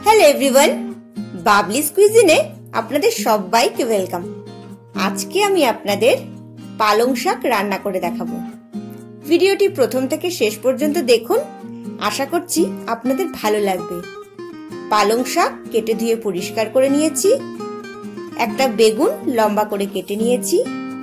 Hello everyone, বাবলিস কুইজিনে আপনাদের সবাইকে welcome. আজকে আমি আপনাদের পালং শাক রান্না করে দেখাবো। ভিডিওটি প্রথম থেকে শেষ পর্যন্ত দেখুন, আশা করছি আপনাদের ভালো লাগবে। পালং শাক কেটে ধুয়ে পরিষ্কার করে নিয়েছি, একটা বেগুন লম্বা করে কেটে নিয়েছি,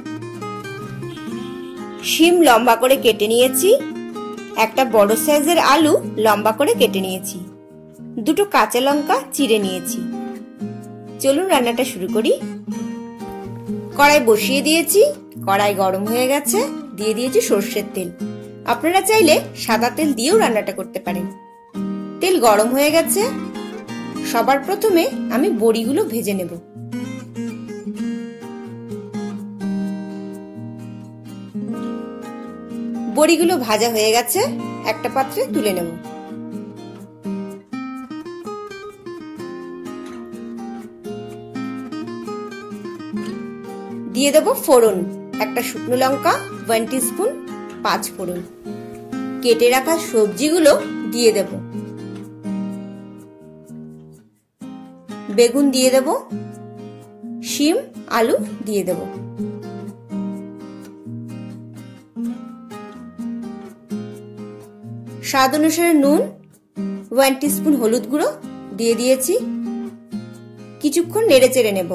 শিম লম্বা করে কেটে নিয়েছি, একটা বড় সাইজের আলু লম্বা করে কেটে নিয়েছি, দুটো কাঁচা লঙ্কা চিড়ে নিয়েছি। চলুন রান্নাটা শুরু করি। কড়াই বসিয়ে দিয়েছি, কড়াই গরম হয়ে গেছে, দিয়ে দিয়েছি সর্ষের তেল। আপনারা চাইলে সাদা তেল দিয়েও রান্নাটা করতে পারেন। তেল গরম হয়ে গেছে, সবার প্রথমে আমি বড়িগুলো ভেজে নেব। বড়িগুলো ভাজা হয়ে গেছে, একটা পাত্রে তুলে নেব। দিয়ে দেব ফোড়ন, একটা শুকনো লঙ্কা, 1 টিস্পুন 5 ফোড়ন। কেটে রাখা সবজিগুলো দিয়ে দেব। বেগুন দিয়ে দেব, শিম আলু দিয়ে দেব। স্বাদ অনুসারে নুন, 1 টিস্পুন হলুদ গুঁড়ো দিয়ে দিয়েছি। কিছুক্ষণ নেড়ে চেড়ে নেব।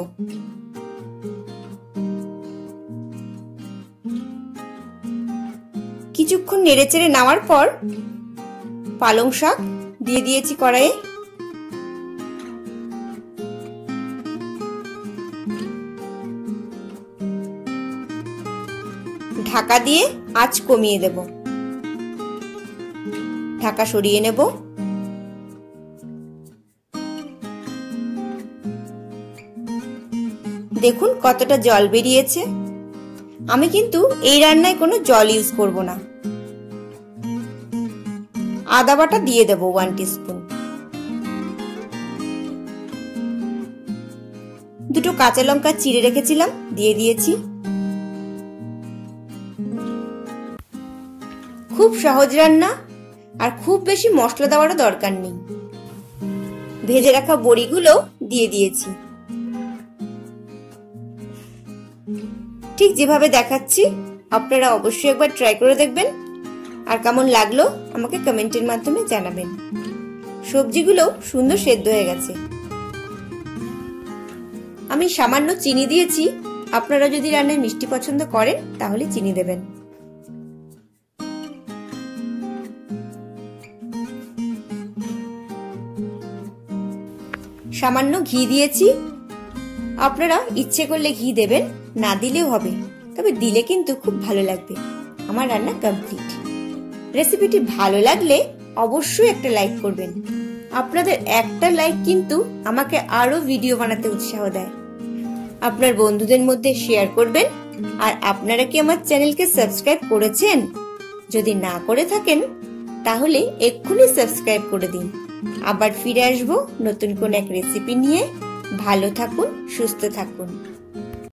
কিছুক্ষণ নেড়ে চেড়ে নেওয়ার পর পালং শাক দিয়ে দিয়েছি কড়াইয়ে। ঢাকা দিয়ে আঁচ কমিয়ে দেব। ঢাকা সরিয়ে নেব। দেখুন কতটা জল বেরিয়েছে। আমি কিন্তু এই রান্নায় কোনো জল ইউজ করব না। আদা বাটা দিয়ে দেব 1 টিস্পুন। দুটো কাঁচা লঙ্কা চিড়ে রেখেছিলাম, দিয়ে দিয়েছি। খুব সহজ রান্না, আর খুব বেশি মশলা দেওয়ারও দরকার নেই। ভেজে রাখা বড়িগুলো দিয়ে দিয়েছি। ঠিক যেভাবে দেখাচ্ছি আপনারা অবশ্যই একবার ট্রাই করে দেখবেন, আর কেমন লাগলো আমাকে কমেন্টের মাধ্যমে জানাবেন। সবজিগুলো সুন্দর সেদ্ধ হয়ে গেছে। আমি সামান্য চিনি দিয়েছি, আপনারা যদি রান্নায় মিষ্টি পছন্দ করেন তাহলে চিনি দেবেন। সামান্য ঘি দিয়েছি। আপনারা ইচ্ছে করলে ঘি দেবেন, না দিলেও হবে, তবে দিলে কিন্তু খুব ভালো লাগবে। আমার রান্না কমপ্লিট। রেসিপিটি ভালো লাগলে অবশ্যই একটা লাইক করবেন। আপনাদের একটা লাইক কিন্তু আমাকে আরো ভিডিও বানাতে উৎসাহ দেয়। আপনার বন্ধুদের মধ্যে শেয়ার করবেন। আর আপনারা কি আমার চ্যানেলকে সাবস্ক্রাইব করেছেন? যদি না করে থাকেন তাহলে এক্ষুনি সাবস্ক্রাইব করে দিন। আবার ফিরে আসবো নতুন কোন এক রেসিপি নিয়ে। ভালো থাকুন, সুস্থ থাকুন।